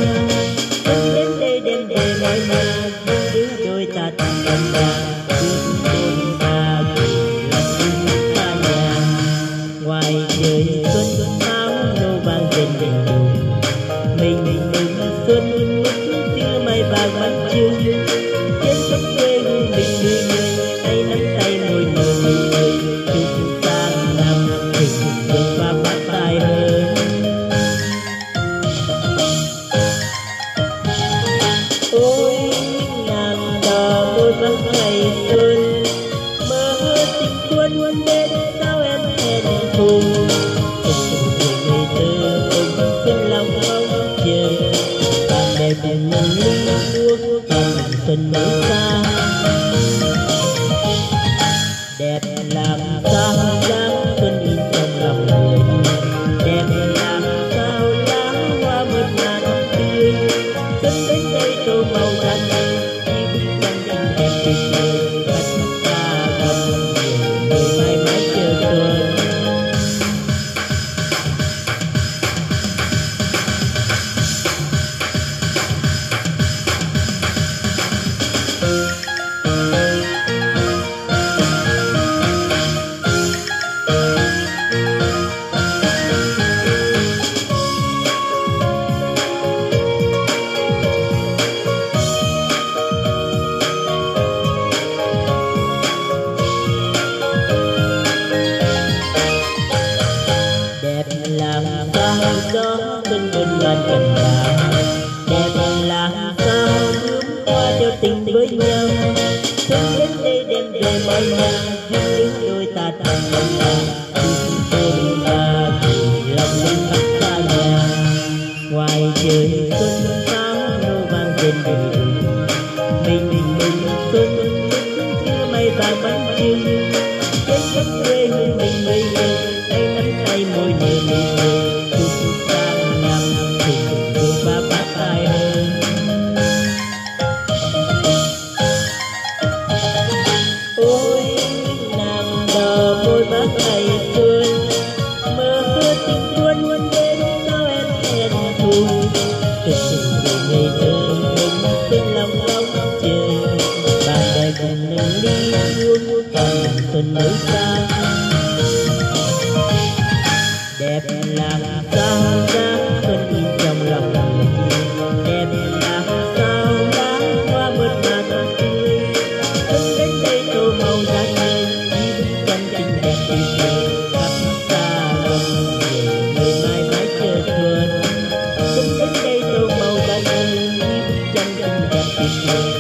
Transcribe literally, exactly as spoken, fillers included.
Xuân đến đây đem về mọi nhà, đứa đôi ta thành em nhà, thương đôi ta cùng lòng chung ta nhà. Ngoài trời xuân áo nâu vàng trên đỉnh đồi, mình mình mừng xuân chưa mây vàng bánh trưng. Trên khắp quê hương mình người người, tay nắm tay ngồi ngồi ngồi, chúc sang năm thịnh vượng và phát tài hơn. Ôi ngàn tờ môi mắt ngày xuân, mơ tình quân đến sao em hẹn thù. Tình người thơ cùng xuân lòng mong chờ, bạn bè cùng nhau ly uống và xuân mới xa. Đẹp làm sao dáng xuân in trong lòng người, đẹp làm sao dáng hoa mượt mà thật tươi. Xuân đến đây tô màu rạng rỡ, những chân tình đẹp tuyệt vời, khách ta gặp nhiều người mãi mãi chờ xuân. Làm sao gió xuân bên ngàn cành đào, đẹp làm sao bướm hoa cho tình với nhau. Xuân đến đây đem về mọi nhà, những đôi ta thành em nhà, thương đôi ta cùng lòng linh khắp xa nhà. Ngoài trời xuân áo nâu vàng trên đỉnh đồi, mình mình mừng xuân chưa mây vàng bánh trưng. Trên khắp quê hương mình người người, tay nắm tay môi nhẹ nhàng, chúc sang năm thịnh vượng và phát tài hơn. Ôi nàng đò môi mắt ngày xuân, mơ tình quân đến sao em hẹn thù. Tình người ngây thơ cùng xuân lòng mong chờ, bạn bè cùng nâng ly uống còn xuân mới xa. Đẹp làm sao dáng xuân in trong lòng người, đẹp làm sao dáng hoa mượt mà thật tươi. Xuân đến đây tô màu rạng rỡ, những chân tình đẹp tuyệt vời, khắp xa lòng người người mãi mãi chờ xuân. Xuân đến đây tô màu rạng rỡ, những chân tình đẹp tuyệt vời.